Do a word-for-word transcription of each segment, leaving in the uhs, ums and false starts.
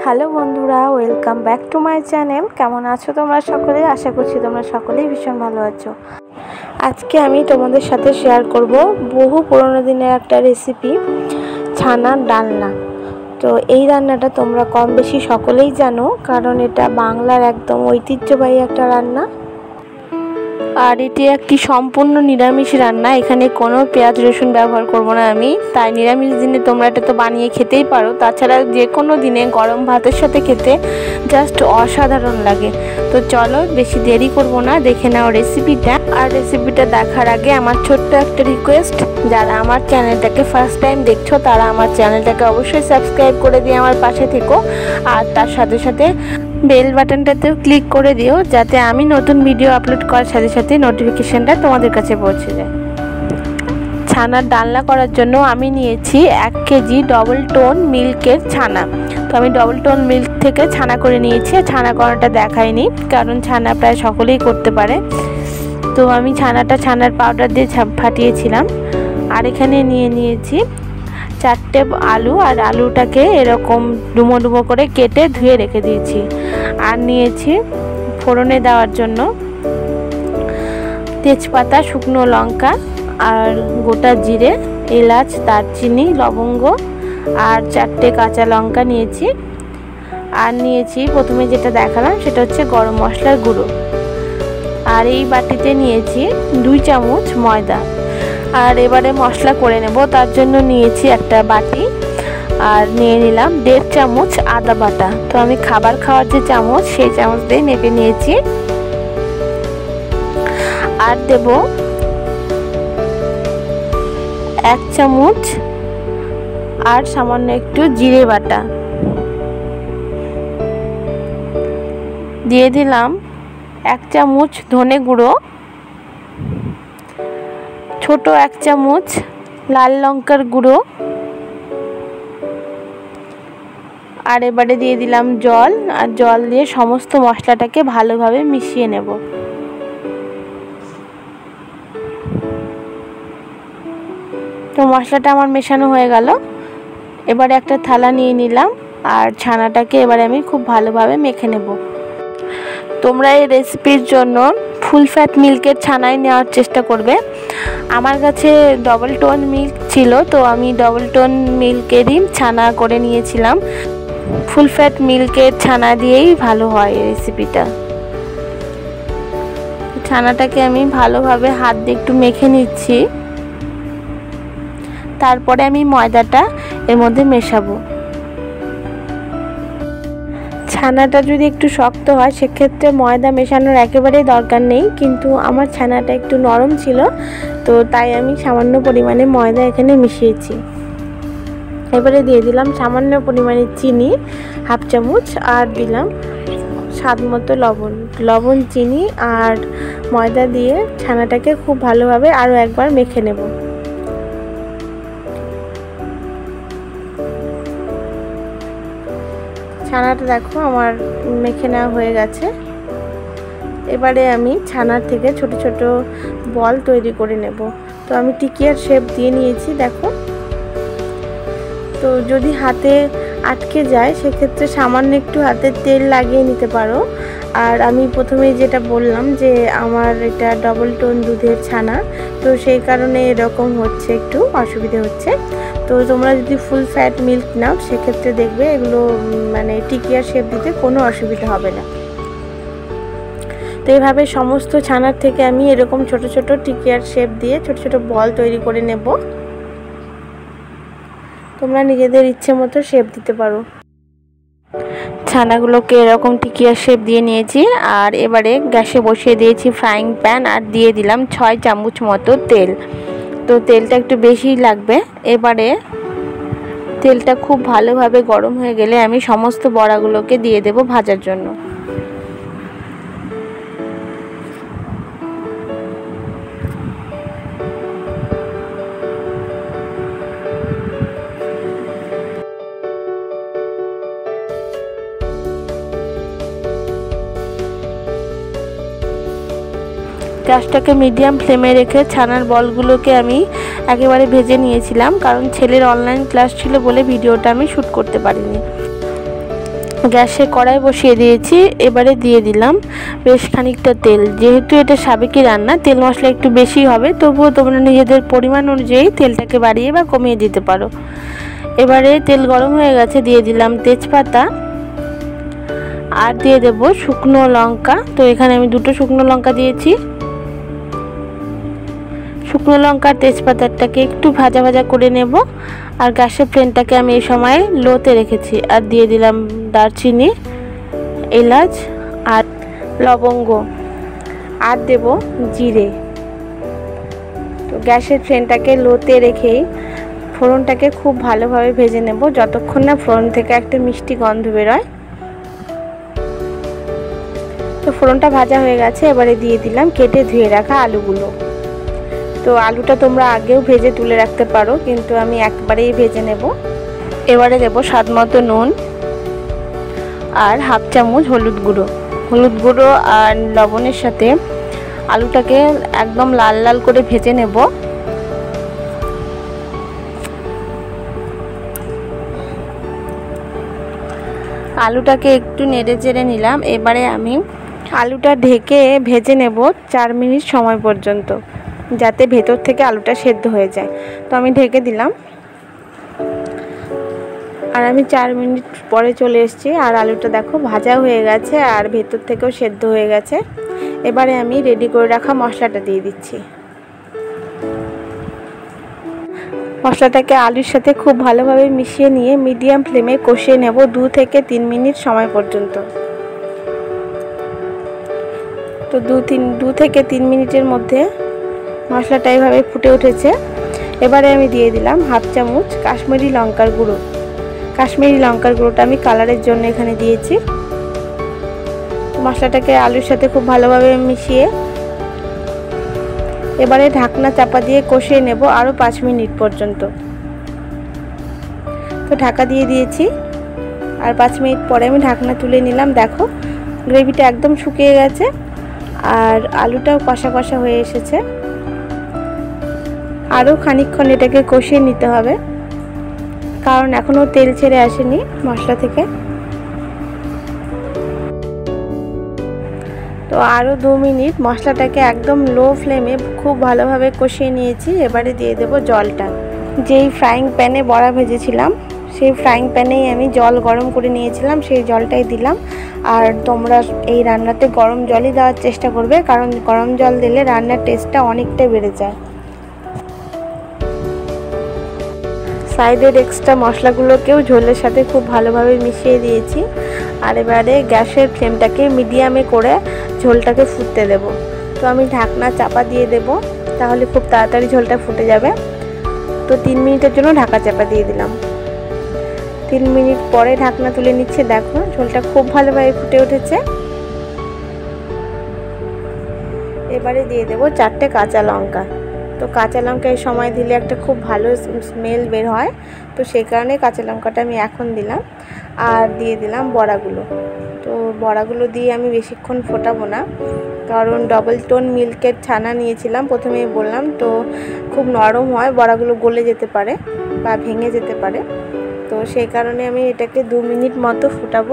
Hello বন্ধুরা, welcome back to my channel. কেমন আছো তোমরা সকলে? আশা করছি তোমরা সকলেই ভীষণ ভালো আছো। আজকে আমি তোমাদের সাথে শেয়ার করব বহু পুরনো দিনের একটা রেসিপি, ছানার ডালনা। তো এই রান্নাটা তোমরা কম বেশি সকলেই জানো, কারণ এটা বাংলার একদম ঐতিহ্যবাহী একটা রান্না। আর এটি একটি সম্পূর্ণ নিরামিষ রান্না, এখানে কোনো পেঁয়াজ রসুন ব্যবহার করব না আমি। তাই নিরামিষ দিনে তোমরা এটা তো বানিয়ে খেতেই পারো, তাছাড়া যে কোনো দিনে গরম ভাতের সাথে খেতে জাস্ট অসাধারণ লাগে। তো চলো বেশি দেরি করব না, দেখে নাও রেসিপিটা। আর রেসিপিটা দেখার আগে আমার ছোট্ট একটা রিকোয়েস্ট, যারা আমার চ্যানেলটাকে ফার্স্ট টাইম দেখছো তারা আমার চ্যানেলটাকে অবশ্যই সাবস্ক্রাইব করে দিয়ে আমার পাশে থেকো। আর তার সাথে সাথে বেল বাটনটাতেও ক্লিক করে দিও, যাতে আমি নতুন ভিডিও আপলোড করার সাথে সাথে নোটিফিকেশানটা তোমাদের কাছে পৌঁছে যায়। ছানার ডালনা করার জন্য আমি নিয়েছি এক কেজি ডবল টোন মিল্কের ছানা। তো আমি ডবল টোন মিল্ক থেকে ছানা করে নিয়েছি। ছানা করাটা দেখাইনি, কারণ ছানা প্রায় সকলেই করতে পারে। তো আমি ছানাটা ছানার পাউডার দিয়ে ফাটিয়েছিলাম। আর এখানে নিয়ে নিয়েছি চারটে আলু, আর আলুটাকে এরকম ডুমো ডুমো করে কেটে ধুয়ে রেখে দিয়েছি। আর নিয়েছি ফোড়নে দেওয়ার জন্য তেজপাতা, শুকনো লঙ্কা আর গোটা জিরে, এলাচ, দারচিনি, লবঙ্গ আর চারটে কাঁচা লঙ্কা নিয়েছি। আর নিয়েছি প্রথমে যেটা দেখালাম সেটা হচ্ছে গরম মশলার গুঁড়ো। আর এই বাটিতে নিয়েছি দুই চামচ ময়দা। আর এবারে মশলা করে নেব, তার জন্য নিয়েছি একটা বাটি আর নিয়ে নিলাম দেড় চামচ আদা বাটা। তো আমি খাবার খাওয়ার যে চামচ সেই চামচ দিয়ে মেপে নিয়েছি। আর দেব এক চামচ আর সামান্য একটু জিরে বাটা। দিয়ে দিলাম এক চামচ ধনে গুঁড়ো, ছোট এক চামচ লাল লঙ্কার গুঁড়ো। আর এবারে দিয়ে দিলাম জল, আর জল দিয়ে সমস্ত মশলাটাকে ভালোভাবে মিশিয়ে নেব। তো মশলাটা আমার মেশানো হয়ে গেল। এবারে একটা থালা নিয়ে নিলাম, আর ছানাটাকে এবারে আমি খুব ভালোভাবে মেখে নেব। তোমরা এই রেসিপির জন্য ফুল ফ্যাট মিল্কের ছানাই নেওয়ার চেষ্টা করবে। আমার কাছে ডবল টোন মিল্ক ছিল, তো আমি ডবল টোন মিল্কেরই ছানা করে নিয়েছিলাম। ফুল ফ্যাট মিল্কের ছানা দিয়েই ভালো হয় এই রেসিপিটা। ছানাটাকে আমি ভালোভাবে হাত দিয়ে একটু মেখে নিচ্ছি। তারপরে আমি ময়দাটা এর মধ্যে মেশাবো। ছানাটা যদি একটু শক্ত হয় সেক্ষেত্রে ময়দা মেশানোর একেবারেই দরকার নেই, কিন্তু আমার ছানাটা একটু নরম ছিল, তো তাই আমি সামান্য পরিমাণে ময়দা এখানে মিশিয়েছি। এবারে দিয়ে দিলাম সামান্য পরিমাণে চিনি হাফ চামচ, আর দিলাম স্বাদ মতো লবণ। লবণ, চিনি আর ময়দা দিয়ে ছানাটাকে খুব ভালোভাবে আরও একবার মেখে নেব। ছানাটা দেখো আমার মেখে নেওয়া হয়ে গেছে। এবারে আমি ছানার থেকে ছোট ছোট বল তৈরি করে নেব। তো আমি টিকিয়ার শেপ দিয়ে নিয়েছি, দেখো। তো যদি হাতে আটকে যায় সেক্ষেত্রে সামান্য একটু হাতে তেল লাগিয়ে নিতে পারো। আর আমি প্রথমে যেটা বললাম যে আমার এটা ডবল টোন দুধের ছানা, তো সেই কারণে এরকম হচ্ছে, একটু অসুবিধে হচ্ছে। তো তোমরা যদি ফুল ফ্যাট মিল্ক নাও সেক্ষেত্রে দেখবে এগুলো মানে টিকিয়ার শেপ দিতে কোনো অসুবিধা হবে না। তো এইভাবে সমস্ত ছানার থেকে আমি এরকম ছোট ছোট টিকিয়ার শেপ দিয়ে ছোট ছোট বল তৈরি করে নেব। তোমরা নিজেদের ইচ্ছে মতো শেপ দিতে পারো। ছানাগুলোকে এরকম টিকিয়ার শেপ দিয়ে নিয়েছি। আর এবারে গ্যাসে বসিয়ে দিয়েছি ফ্রাইং প্যান, আর দিয়ে দিলাম ছয় চামচ মতো তেল। তো তেলটা একটু বেশিই লাগবে। এবারে তেলটা খুব ভালোভাবে গরম হয়ে গেলে আমি সমস্ত বড়াগুলোকে দিয়ে দেব ভাজার জন্য। গ্যাসটাকে মিডিয়াম ফ্লেমে রেখে ছানার বলগুলোকে আমি একেবারে ভেজে নিয়েছিলাম, কারণ ছেলের অনলাইন ক্লাস ছিল বলে ভিডিওটা আমি শ্যুট করতে পারিনি। গ্যাসে কড়াই বসিয়ে দিয়েছি, এবারে দিয়ে দিলাম বেশ খানিকটা তেল। যেহেতু এটা সাবেকি রান্না, তেল মশলা একটু বেশি হবে, তবুও তোমরা নিজেদের পরিমাণ অনুযায়ী তেলটাকে বাড়িয়ে বা কমিয়ে দিতে পারো। এবারে তেল গরম হয়ে গেছে, দিয়ে দিলাম তেজপাতা আর দিয়ে দেব শুকনো লঙ্কা। তো এখানে আমি দুটো শুকনো লঙ্কা দিয়েছি। শুকনো লঙ্কা তেজপাতাটাকে একটু ভাজা ভাজা করে নেব। আর গ্যাসের ফ্লেমটাকে আমি এই সময় লোতে রেখেছি। আর দিয়ে দিলাম দারচিনি, এলাচ আর লবঙ্গ আর দেব জিরে। তো গ্যাসের ফ্লেমটাকে লোতে রেখেই ফোড়নটাকে খুব ভালোভাবে ভেজে নেব, যতক্ষণ না ফোড়ন থেকে একটা মিষ্টি গন্ধ বেরোয়। তো ফোড়নটা ভাজা হয়ে গেছে, এবারে দিয়ে দিলাম কেটে ধুয়ে রাখা আলুগুলো। তো আলুটা তোমরা আগেও ভেজে তুলে রাখতে পারো, কিন্তু আমি একবারেই ভেজে নেব। এবারে দেব স্বাদ মতো নুন আর হাফ চামচ হলুদ গুঁড়ো। হলুদ গুঁড়ো আর লবণের সাথে আলুটাকে একদম লাল লাল করে ভেজে নেব। আলুটাকে একটু নেড়ে চেড়ে নিলাম। এবারে আমি আলুটা ঢেকে ভেজে নেব চার মিনিট সময় পর্যন্ত, যাতে ভেতর থেকে আলুটা সেদ্ধ হয়ে যায়। তো আমি ঢেকে দিলাম আর আমি চার মিনিট পরে চলে এসেছি। আর আলুটা দেখো ভাজা হয়ে গেছে আর ভেতর থেকেও সেদ্ধ হয়ে গেছে। এবারে আমি রেডি করে রাখা মশলাটা দিয়ে দিচ্ছি। মশলাটাকে আলুর সাথে খুব ভালোভাবে মিশিয়ে নিয়ে মিডিয়াম ফ্লেমে কষিয়ে নেব দু থেকে তিন মিনিট সময় পর্যন্ত। তো দু তিন দু থেকে তিন মিনিটের মধ্যে মশলাটা এইভাবে ফুটে উঠেছে। এবারে আমি দিয়ে দিলাম হাফ চামচ কাশ্মীরি লঙ্কার গুঁড়ো। কাশ্মীরি লঙ্কার গুঁড়োটা আমি কালারের জন্য এখানে দিয়েছি। মশলাটাকে আলুর সাথে খুব ভালোভাবে মিশিয়ে এবারে ঢাকনা চাপা দিয়ে কষিয়ে নেব আরও পাঁচ মিনিট পর্যন্ত। তো ঢাকা দিয়ে দিয়েছি আর পাঁচ মিনিট পরে আমি ঢাকনা তুলে নিলাম। দেখো গ্রেভিটা একদম শুকিয়ে গেছে আর আলুটাও কষা কষা হয়ে এসেছে। আরও খানিকক্ষণ এটাকে কষিয়ে নিতে হবে, কারণ এখনও তেল ছেড়ে আসেনি মশলা থেকে। তো আরও দু মিনিট মশলাটাকে একদম লো ফ্লেমে খুব ভালোভাবে কষিয়ে নিয়েছি। এবারে দিয়ে দেব জলটা। যেই ফ্রাইং প্যানে বড়া ভেজেছিলাম সেই ফ্রাইং প্যানেই আমি জল গরম করে নিয়েছিলাম, সেই জলটাই দিলাম। আর তোমরা এই রান্নাতে গরম জলই দেওয়ার চেষ্টা করবে, কারণ গরম জল দিলে রান্নার টেস্টটা অনেকটাই বেড়ে যায়। সাইডের এক্সট্রা মশলাগুলোকেও ঝোলের সাথে খুব ভালোভাবে মিশিয়ে দিয়েছি। আর এবারে গ্যাসের ফ্লেমটাকে মিডিয়ামে করে ঝোলটাকে ফুটতে দেব। তো আমি ঢাকনা চাপা দিয়ে দেব, তাহলে খুব তাড়াতাড়ি ঝোলটা ফুটে যাবে। তো তিন মিনিটের জন্য ঢাকা চাপা দিয়ে দিলাম। তিন মিনিট পরে ঢাকনা তুলে নিচ্ছে। দেখো ঝোলটা খুব ভালোভাবে ফুটে উঠেছে। এবারে দিয়ে দেব চারটে কাঁচা লঙ্কা। তো কাঁচা লঙ্কা এই সময় দিলে একটা খুব ভালো স্মেল বের হয়, তো সেই কারণে কাঁচা লঙ্কাটা আমি এখন দিলাম। আর দিয়ে দিলাম বড়াগুলো। তো বড়াগুলো দিয়ে আমি বেশিক্ষণ ফোটাবো না, কারণ ডবল টোন মিল্কের ছানা নিয়েছিলাম প্রথমেই বললাম, তো খুব নরম হয়, বড়াগুলো গলে যেতে পারে বা ভেঙে যেতে পারে। তো সেই কারণে আমি এটাকে দু মিনিট মতো ফোটাবো।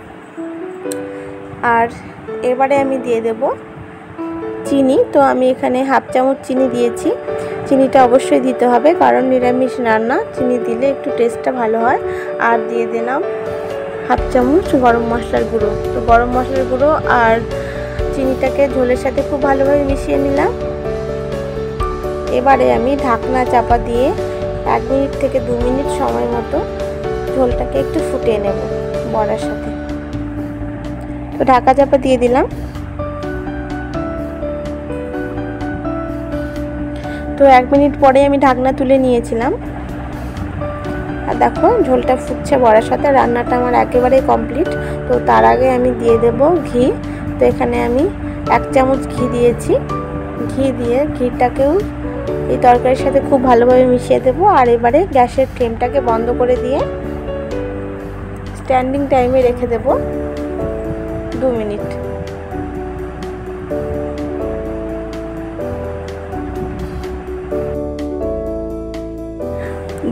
আর এবারে আমি দিয়ে দেব চিনি। তো আমি এখানে হাফ চামচ চিনি দিয়েছি। চিনিটা অবশ্যই দিতে হবে, কারণ নিরামিষ রান্না, চিনি দিলে একটু টেস্টটা ভালো হয়। আর দিয়ে দিলাম হাফ চামচ গরম মশলার গুঁড়ো। তো গরম মশলার গুঁড়ো আর চিনিটাকে ঝোলের সাথে খুব ভালোভাবে মিশিয়ে নিলাম। এবারে আমি ঢাকনা চাপা দিয়ে এক মিনিট থেকে দু মিনিট সময় মতো ঝোলটাকে একটু ফুটিয়ে নেব বড়ার সাথে। তো ঢাকা চাপা দিয়ে দিলাম। তো এক মিনিট পরে আমি ঢাকনা তুলে নিয়েছিলাম। আর দেখো ঝোলটা ফুটছে বড়ার সাথে, রান্নাটা আমার একেবারে কমপ্লিট। তো তার আগে আমি দিয়ে দেব ঘি। তো এখানে আমি এক চামচ ঘি দিয়েছি। ঘি দিয়ে ঘিটাকেও এই তরকারির সাথে খুব ভালোভাবে মিশিয়ে দেব। আর এবারে গ্যাসের ফ্লেমটাকে বন্ধ করে দিয়ে স্ট্যান্ডিং টাইমে রেখে দেব দু মিনিট।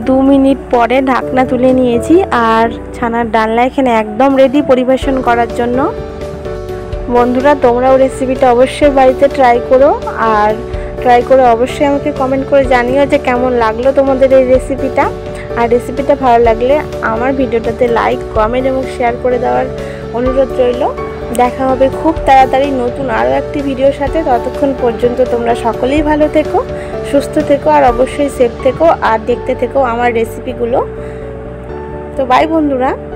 দু মিনিট পরে ঢাকনা তুলে নিয়েছি আর ছানার ডালনা এখানে একদম রেডি পরিবেশন করার জন্য। বন্ধুরা তোমরাও রেসিপিটা অবশ্যই বাড়িতে ট্রাই করো আর ট্রাই করে অবশ্যই আমাকে কমেন্ট করে জানিও যে কেমন লাগলো তোমাদের এই রেসিপিটা। আর রেসিপিটা ভালো লাগলে আমার ভিডিওটাতে লাইক কমেন্ট এবং শেয়ার করে দেওয়ার অনুরোধ রইল। দেখা হবে খুব তাড়াতাড়ি নতুন আরও একটি ভিডিওর সাথে। ততক্ষণ পর্যন্ত তোমরা সকলেই ভালো থেকো, সুস্থ থেকো আর অবশ্যই সেফ থেকো আর দেখতে থেকো আমার রেসিপিগুলো। তো বাই বন্ধুরা।